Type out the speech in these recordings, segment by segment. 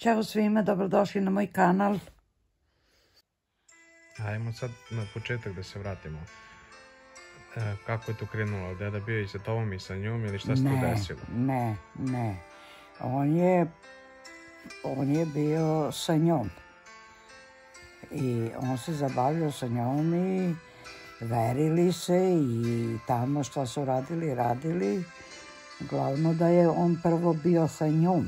Ćao svima, dobrodošli na moj kanal. Ajmo sad na početak da se vratimo. Kako je to krenulo? Deda bio i sa tobom i sa njom ili šta se tu desilo? Ne. On je bio sa njom. I on se zabavljao sa njom i verili se i tamo što su radili. Glavno da je on prvo bio sa njom.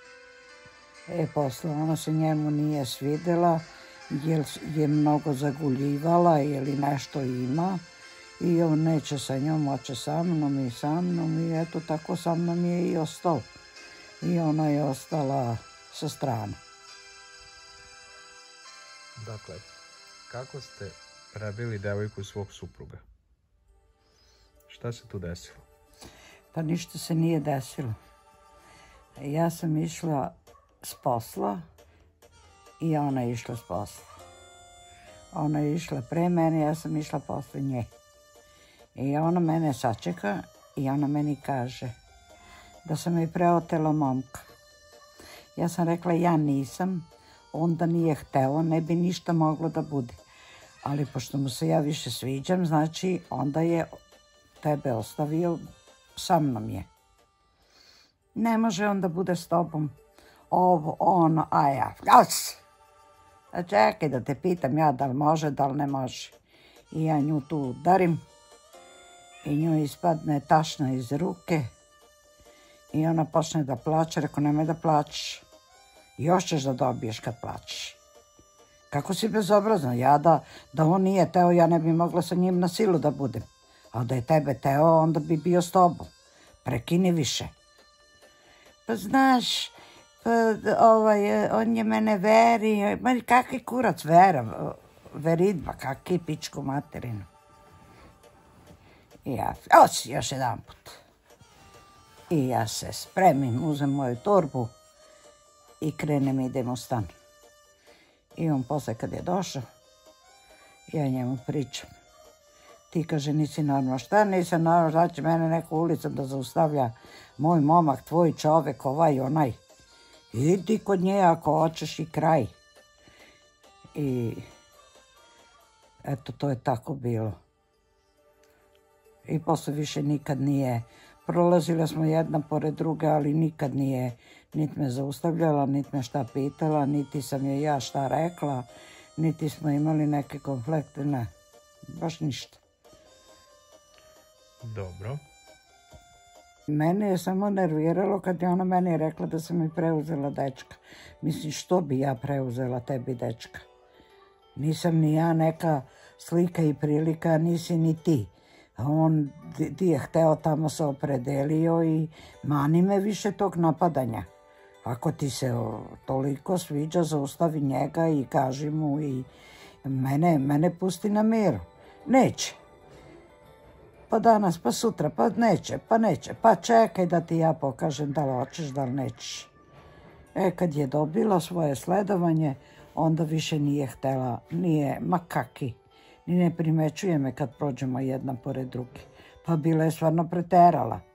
Posle ona se njemu nije svidela jer je mnogo zaguljivala ili nešto ima i on neće sa njom, hoće sa mnom i eto tako sa mnom je i ostao. I ona je ostala sa strane. Dakle, kako ste prebili devojku svog supruga? Šta se tu desilo? Pa ništa se nije desilo. Ja sam išla s posla i ona je išla s posla. Ona je išla pre mene, ja sam išla posle nje. I ona mene sačeka i ona meni kaže da sam joj preotela momka. Ja sam rekla ja nisam, onda nije hteo, ne bi ništa moglo da bude. Ali pošto mu se ja više sviđam, znači onda je tebe ostavio, sa mnom je. Ne može on da bude s tobom. Ovo, ono, a ja. A čekaj da te pitam ja da li može, da li ne može. I ja nju tu udarim i nju ispadne tašna iz ruke i ona počne da plače. Rekao, nemoj da plačeš. Još ćeš da dobiješ kad plačeš. Kako si bezobrazna? Ja da on nije teo, ja ne bi mogla sa njim na silu da budem. A da je tebe teo, onda bi bio s tobom. Prekini više. Pa znaš, on je mene veri, kakvi kurac vera, veridba, kakvi pičku materinu. I ja, još jedan put. I ja se spremim, uzem moju torbu i krenem, idem u stan. I on posle kad je došao, ja njemu pričam. Ti kaže, nisi normalno. Šta nisam normalno, znači mene neko ulicom da zaustavlja moj momak, tvoj čovek, ovaj i onaj. Idi kod nje ako hoćeš i kraj. I eto, to je tako bilo. I posle više nikad nije, prolazile smo jedna pored druge, ali nikad nije niti me zaustavljala, niti me šta pitala, niti sam joj ja šta rekla, niti smo imali neke konflikte, ne, baš ništa. Dobro. Mene je samo nerviralo kad je ona meni rekla da sam mi preuzela dečka. Mislim, što bi ja preuzela tebi dečka? Nisam ni ja neka slika i prilika, nisi ni ti. On ti je hteo, tamo se opredelio i mani me više tog napadanja. Ako ti se toliko sviđa, zaustavi njega i kaži mu i mene pusti na miru. Neće. Pa danas, pa sutra, pa neće, pa čekaj da ti ja pokažem da li hoćeš, da li nećeš. Kad je dobila svoje sledovanje, onda više nije htela, ma kaki, ni ne primećuje me kad prođemo jedna pored druge. Pa bila je stvarno preterala.